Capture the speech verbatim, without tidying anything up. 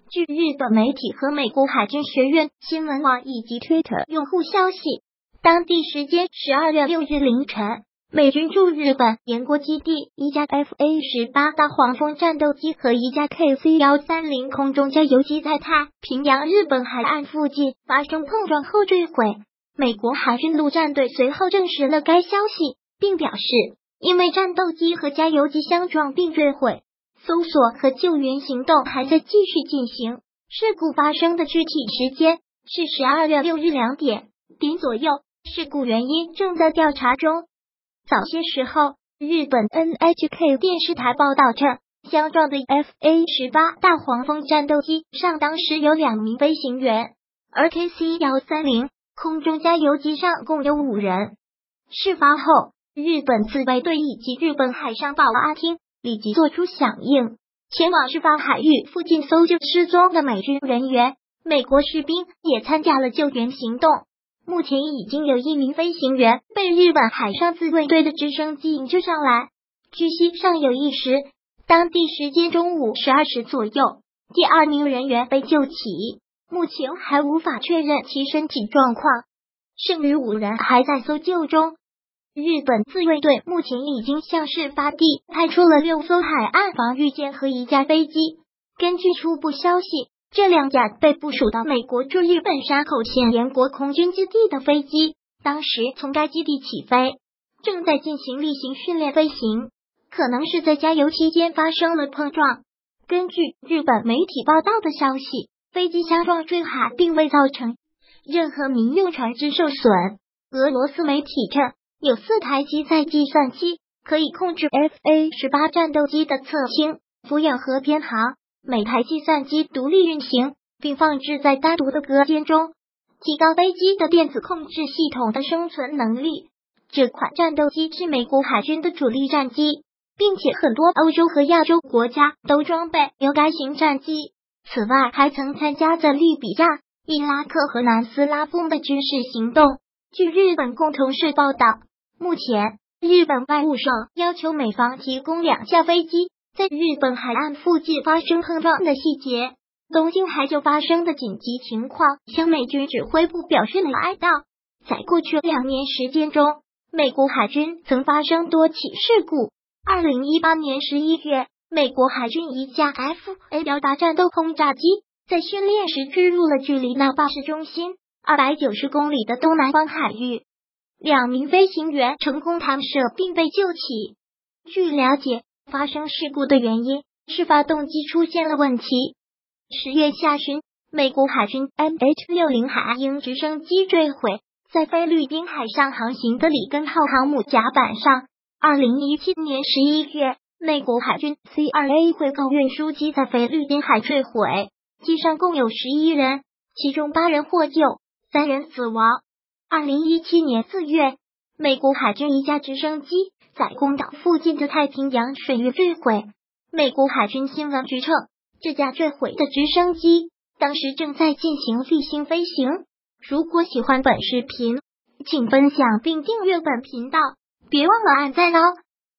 据日本媒体和美国海军学院新闻网以及 Twitter 用户消息，当地时间十二月六日凌晨，美军驻日本岩国基地一架 F A 十八 大黄蜂战斗机和一架 K C 一三零 空中加油机在太平洋日本海岸附近发生碰撞后坠毁。美国海军陆战队随后证实了该消息，并表示，因为战斗机和加油机相撞并坠毁，搜索和救援行动还在继续进行。事故发生的具体时间是十二月六日两点点左右，事故原因正在调查中。早些时候，日本 N H K 电视台报道称，相撞的 F A 十八 大黄蜂战斗机上当时有两名飞行员，而 K C 一三零 空中加油机上共有五人。事发后，日本自卫队以及日本海上保安厅立即做出响应，前往事发海域附近搜救失踪的美军人员，美国士兵也参加了救援行动。目前已经有一名飞行员被日本海上自卫队的直升机营救上来。据悉，尚有一时，当地时间中午十二时左右，第二名人员被救起，目前还无法确认其身体状况，剩余五人还在搜救中。日本自卫队目前已经向事发地派出了六艘海岸防御舰和一架飞机。根据初步消息，这两架被部署到美国驻日本山口县岩国空军基地的飞机，当时从该基地起飞，正在进行例行训练飞行，可能是在加油期间发生了碰撞。根据日本媒体报道的消息，飞机相撞坠海并未造成任何民用船只受损。俄罗斯媒体称，有四台机载计算机可以控制 F A 十八 战斗机的侧倾、俯仰和偏航，每台计算机独立运行，并放置在单独的隔间中，提高飞机的电子控制系统的生存能力。这款战斗机是美国海军的主力战机，并且很多欧洲和亚洲国家都装备有该型战机。此外，还曾参加在利比亚、伊拉克和南斯拉夫的军事行动。据日本共同社报道，目前日本外务省要求美方提供两架飞机在日本海岸附近发生碰撞的细节。东京还就发生的紧急情况向美军指挥部表示了哀悼。在过去两年时间中，美国海军曾发生多起事故。二零一八年十一月，美国海军一架 F A 一八 战斗轰炸机在训练时坠入了距离那霸市中心二百九十公里的东南方海域，两名飞行员成功弹射并被救起。据了解，发生事故的原因是发动机出现了问题。十月下旬，美国海军 M H 六十 海鹰直升机坠毁在菲律宾海上航行的里根号航母甲板上。二零一七年十一月，美国海军 C 二 A 回购运输机在菲律宾海坠毁，机上共有十一人，其中八人获救，三人死亡。二零一七年四月，美国海军一架直升机在宫岛附近的太平洋水域坠毁。美国海军新闻局称，这架坠毁的直升机当时正在进行例行飞行。如果喜欢本视频，请分享并订阅本频道，别忘了按赞哦。